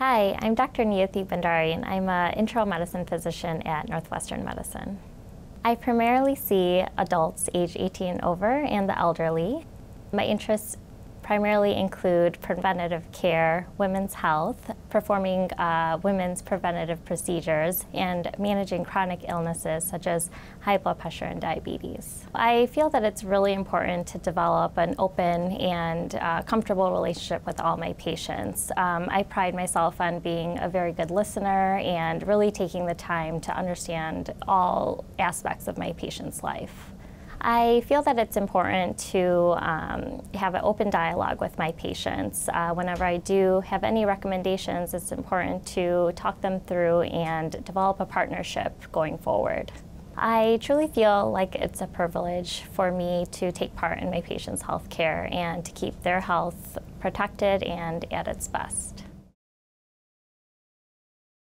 Hi, I'm Dr. Niyati Bhandari, and I'm an internal medicine physician at Northwestern Medicine. I primarily see adults age 18 and over and the elderly. My interests primarily include preventative care, women's health, performing women's preventative procedures, and managing chronic illnesses such as high blood pressure and diabetes. I feel that it's really important to develop an open and comfortable relationship with all my patients. I pride myself on being a very good listener and really taking the time to understand all aspects of my patient's life. I feel that it's important to have an open dialogue with my patients. Whenever I do have any recommendations, it's important to talk them through and develop a partnership going forward. I truly feel like it's a privilege for me to take part in my patients' health care and to keep their health protected and at its best.